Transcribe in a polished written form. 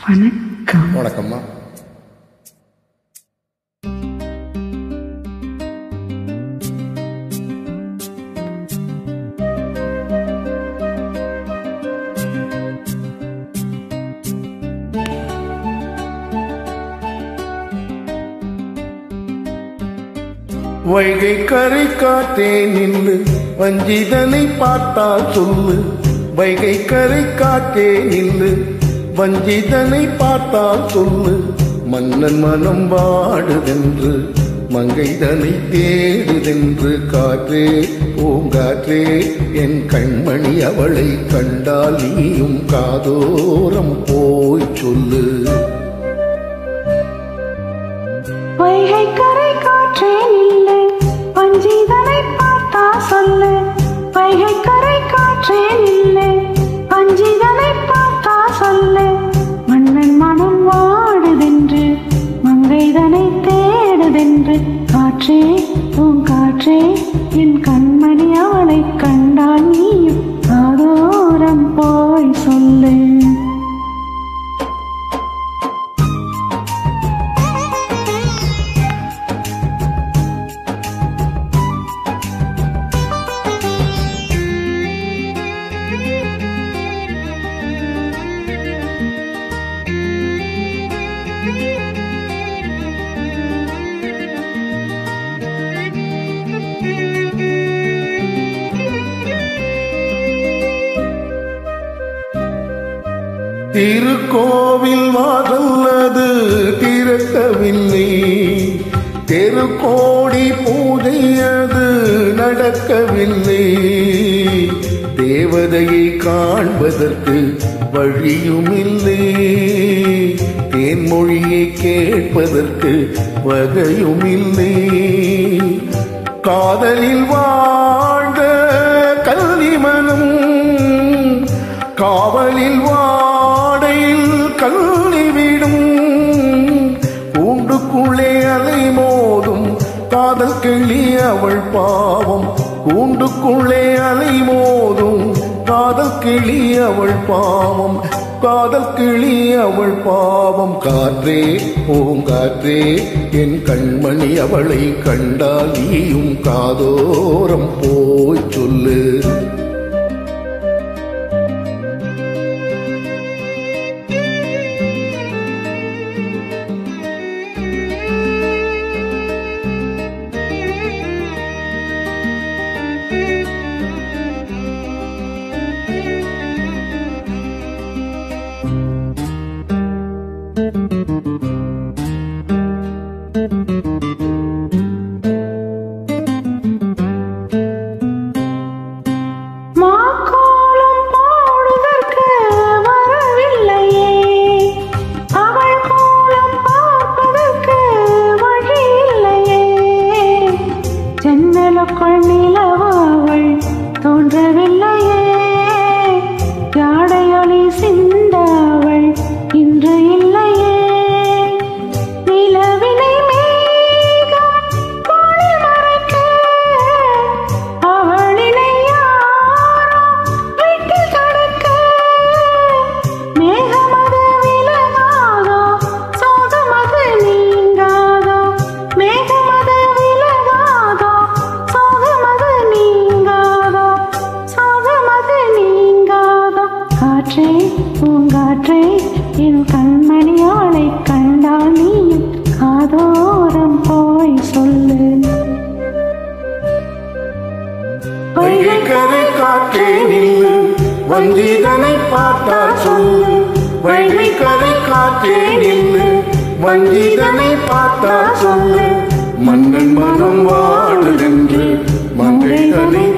வணக்கம். வணக்கம்மா. வைகை கரை காத்தே நில்லு, வஞ்சிதனை பார்த்தால் சொல்லு. வைகை கரை காத்தே நில்லு, வஞ்சிதனை பார்த்தால் சொல்லு. மன்னன் மனம் வாடுதென்று, மங்கைதனை தேடுதென்று. காற்றே பூங்காற்றே என் கண்மணி, அவளை கண்டால் நீயும் காதோரம் போய் சொல்லு. வைகை கரை காற்றே நில்லு, வஞ்சிதனை பார்த்தா சொல்லு. வைகை கரை காற்றே நில்லு, வஞ்சிதனை பார்த்தா சொல்லு. மன்னன் மனம் வாடுதென்று, மங்கைதனை தேடுதென்று. காற்றே பூங்காற்றே என் கண்மணி, அவளை கண்டால் நீயும் காதோரம் போய் சொல்லு. திருக்கோவில் வாசல்லது திறக்கவில்லை, தெருக்கோடி பூஜையது நடக்கவில்லை. தேவதையை காண்பதற்கு வழியுமில்லை, தேன்மொழியை கேட்பதற்கு வகையுமில்லை. காதலில் வாழ்ந்த கல்வி மனம், காவலில் வாடையில் கல்வி விடும். கூண்டுக்குள்ளே அலை மோதும் காதல் கிளி அவள் பாவம். கூண்டுக்குள்ளே அலை மோதும் காதல் கிளி அவள் பாவம். காதல் கிளி அவள் பாவம். காற்றே பூங்காற்றே என் கண்மணி, அவளை கண்டால் நீயும் காதோரம் போய் சொல்லு. நிலவாவள் தோன்றவில்லையே, ஜாடையொளி சிந்தாவள் இன்று இல்லையே. நிலவினை மேகம் கோடி மறைக்க, அவளினை யாரோ வீட்டில் தடுக்க. மேகமது விலகாதோ, சோகமது நீங்காதோ. மேகமது விலகாதோ, சோகமது நீங்காதோ. சோகமது நீங்காதோ. காற்றே பூங்காற்றே என் கண்மணி, அவளை கண்டால் நீயும் காதோரம் போய் சொல்லு. வைகை கரை காற்றே நில்லு, வஞ்சிதனை பார்த்தா சொல்லு. வைகை கரை காற்றே நில்லு, வஞ்சிதனை பார்த்தா சொல்லு. மன்னன் மனம் வாடுதென்று, மங்கைதனை